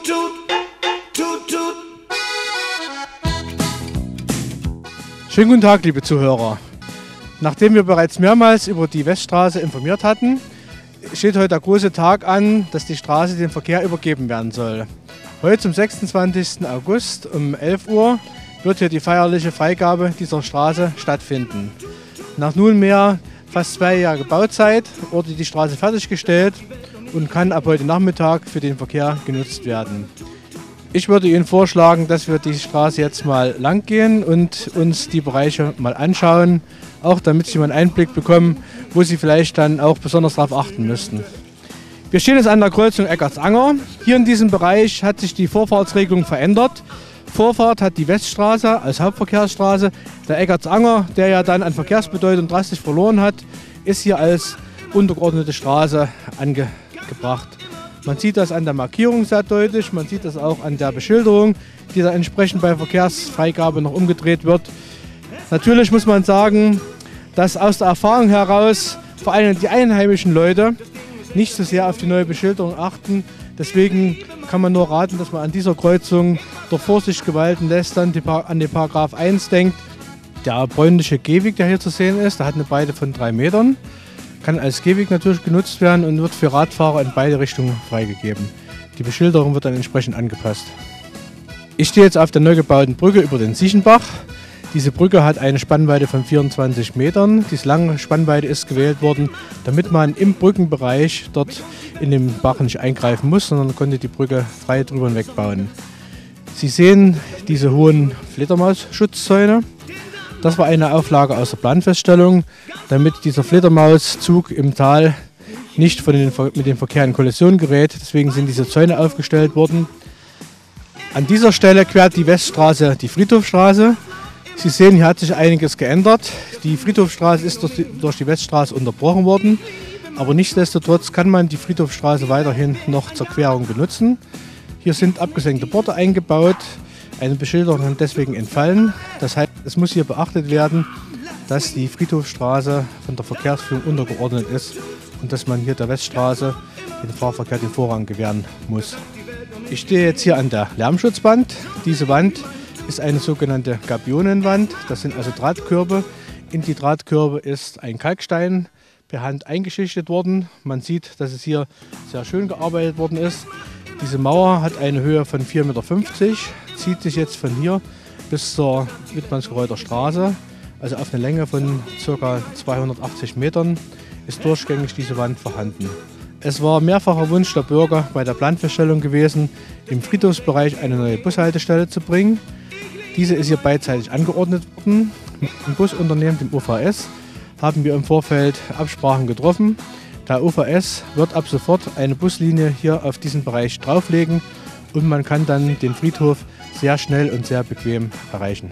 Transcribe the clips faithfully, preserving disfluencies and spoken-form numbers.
tut, tut, tut. Schönen guten Tag, liebe Zuhörer. Nachdem wir bereits mehrmals über die Weststraße informiert hatten, steht heute der große Tag an, dass die Straße dem Verkehr übergeben werden soll. Heute zum sechsundzwanzigsten August um elf Uhr wird hier die feierliche Freigabe dieser Straße stattfinden. Nach nunmehr fast zwei Jahren Bauzeit wurde die Straße fertiggestellt und kann ab heute Nachmittag für den Verkehr genutzt werden. Ich würde Ihnen vorschlagen, dass wir die Straße jetzt mal lang gehen und uns die Bereiche mal anschauen, auch damit Sie mal einen Einblick bekommen, wo Sie vielleicht dann auch besonders darauf achten müssten. Wir stehen jetzt an der Kreuzung Eckartsanger. Hier in diesem Bereich hat sich die Vorfahrtsregelung verändert. Vorfahrt hat die Weststraße als Hauptverkehrsstraße. Der Eckartsanger, der ja dann an Verkehrsbedeutung drastisch verloren hat, ist hier als untergeordnete Straße angebracht. Man sieht das an der Markierung sehr deutlich, man sieht das auch an der Beschilderung, die da entsprechend bei Verkehrsfreigabe noch umgedreht wird. Natürlich muss man sagen, dass aus der Erfahrung heraus vor allem die einheimischen Leute nicht so sehr auf die neue Beschilderung achten. Deswegen kann man nur raten, dass man an dieser Kreuzung der Vorsicht gewalten lässt, dann die, an den Paragraph eins denkt. Der bräunliche Gehweg, der hier zu sehen ist, der hat eine Breite von drei Metern. Kann als Gehweg natürlich genutzt werden und wird für Radfahrer in beide Richtungen freigegeben. Die Beschilderung wird dann entsprechend angepasst. Ich stehe jetzt auf der neu gebauten Brücke über den Siechenbach. Diese Brücke hat eine Spannweite von vierundzwanzig Metern. Diese lange Spannweite ist gewählt worden, damit man im Brückenbereich dort in den Bach nicht eingreifen muss, sondern konnte die Brücke frei drüber hinweg bauen. Sie sehen diese hohen Fledermaussschutzzäune. Das war eine Auflage aus der Planfeststellung, damit dieser Fledermauszug im Tal nicht von den, mit dem Verkehr in Kollision gerät. Deswegen sind diese Zäune aufgestellt worden. An dieser Stelle quert die Weststraße die Friedhofstraße. Sie sehen, hier hat sich einiges geändert. Die Friedhofstraße ist durch die, durch die Weststraße unterbrochen worden. Aber nichtsdestotrotz kann man die Friedhofstraße weiterhin noch zur Querung benutzen. Hier sind abgesenkte Borde eingebaut. Eine Beschilderung kann deswegen entfallen. Das heißt, es muss hier beachtet werden, dass die Friedhofstraße von der Verkehrsführung untergeordnet ist und dass man hier der Weststraße den Fahrverkehr den Vorrang gewähren muss. Ich stehe jetzt hier an der Lärmschutzwand. Diese Wand ist eine sogenannte Gabionenwand. Das sind also Drahtkörbe. In die Drahtkörbe ist ein Kalkstein per Hand eingeschichtet worden. Man sieht, dass es hier sehr schön gearbeitet worden ist. Diese Mauer hat eine Höhe von vier Komma fünfzig Meter, zieht sich jetzt von hier bis zur Wittmannsgereuter Straße, also auf eine Länge von ca. zweihundertachtzig Metern, ist durchgängig diese Wand vorhanden. Es war mehrfacher Wunsch der Bürger bei der Planfeststellung gewesen, im Friedhofsbereich eine neue Bushaltestelle zu bringen. Diese ist hier beidseitig angeordnet worden. Im Busunternehmen, dem U V S, haben wir im Vorfeld Absprachen getroffen. Der U V S wird ab sofort eine Buslinie hier auf diesen Bereich drauflegen und man kann dann den Friedhof sehr schnell und sehr bequem erreichen.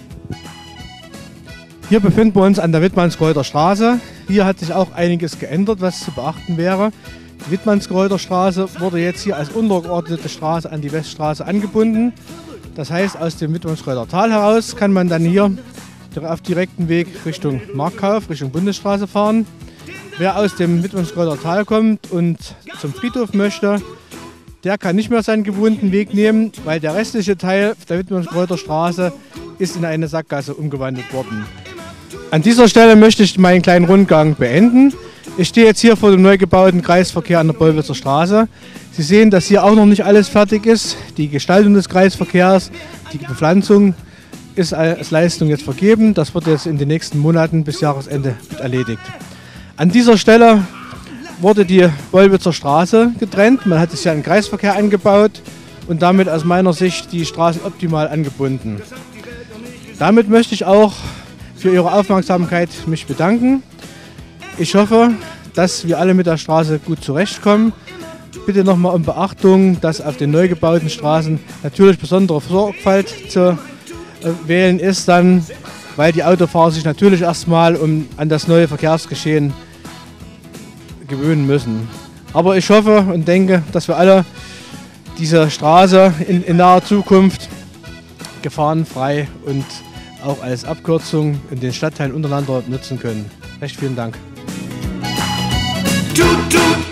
Hier befinden wir uns an der Wittmannsgereuter Straße. Hier hat sich auch einiges geändert, was zu beachten wäre. Die Wittmannsgereuter Straße wurde jetzt hier als untergeordnete Straße an die Weststraße angebunden. Das heißt, aus dem Wittmannsgereuter Tal heraus kann man dann hier auf direktem Weg Richtung Markkauf, Richtung Bundesstraße fahren. Wer aus dem Wittmannsgereuter Tal kommt und zum Friedhof möchte, der kann nicht mehr seinen gewohnten Weg nehmen, weil der restliche Teil der Wittmannsgereuter Straße ist in eine Sackgasse umgewandelt worden. An dieser Stelle möchte ich meinen kleinen Rundgang beenden. Ich stehe jetzt hier vor dem neu gebauten Kreisverkehr an der Bollwitzer Straße. Sie sehen, dass hier auch noch nicht alles fertig ist. Die Gestaltung des Kreisverkehrs, die Bepflanzung ist als Leistung jetzt vergeben. Das wird jetzt in den nächsten Monaten bis Jahresende erledigt. An dieser Stelle wurde die Bollwitzer Straße getrennt. Man hat es ja in den Kreisverkehr angebaut und damit aus meiner Sicht die Straßen optimal angebunden. Damit möchte ich auch für Ihre Aufmerksamkeit mich bedanken. Ich hoffe, dass wir alle mit der Straße gut zurechtkommen. Bitte nochmal um Beachtung, dass auf den neu gebauten Straßen natürlich besondere Sorgfalt zu wählen ist, dann, weil die Autofahrer sich natürlich erstmal um, an das neue Verkehrsgeschehen gewöhnen müssen. Aber ich hoffe und denke, dass wir alle diese Straße in, in naher Zukunft gefahrenfrei und auch als Abkürzung in den Stadtteilen untereinander nutzen können. Recht vielen Dank. Tut, tut.